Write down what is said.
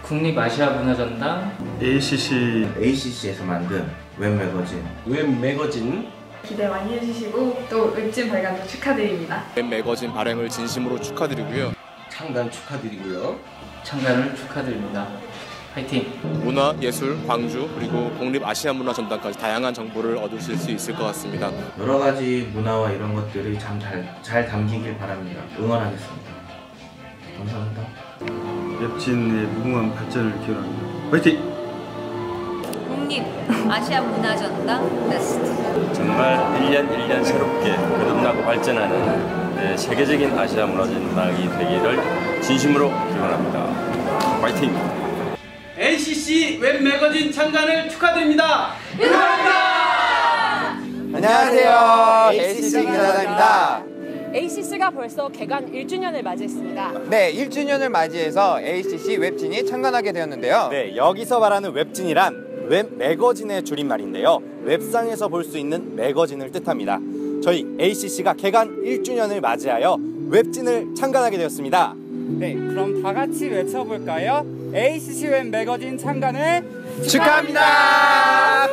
국립아시아문화전당 ACC에서 만든 웹매거진 기대 많이 해주시고 또 웹진 발간도 축하드립니다. 웹매거진 발행을 진심으로 축하드리고요. 창단 축하드리고요. 창단을 축하드립니다. 화이팅! 문화, 예술, 광주 그리고 국립아시아문화전당까지 다양한 정보를 얻으실 수 있을 것 같습니다. 여러 가지 문화와 이런 것들이 참 잘 담기길 바랍니다. 응원하겠습니다. 감사합니다. 웹진의 무궁한 발전을 기원합니다. 화이팅! 국립아시아문화전당 베스트. 정말 1년 1년 새롭게 거듭나고 발전하는 세계적인 아시아 문화전당이 되기를 진심으로 기원합니다. 화이팅! ACC 웹매거진 창간을 축하드립니다. 감사합니다. 안녕하세요. ACC 기자입니다. ACC가 벌써 개관 1주년을 맞이했습니다. 네, 1주년을 맞이해서 ACC 웹진이 창간하게 되었는데요. 네, 여기서 말하는 웹진이란 웹 매거진의 줄임말인데요. 웹상에서 볼 수 있는 매거진을 뜻합니다. 저희 ACC가 개관 1주년을 맞이하여 웹진을 창간하게 되었습니다. 네, 그럼 다 같이 외쳐볼까요? ACC 웹 매거진 창간을 축하합니다.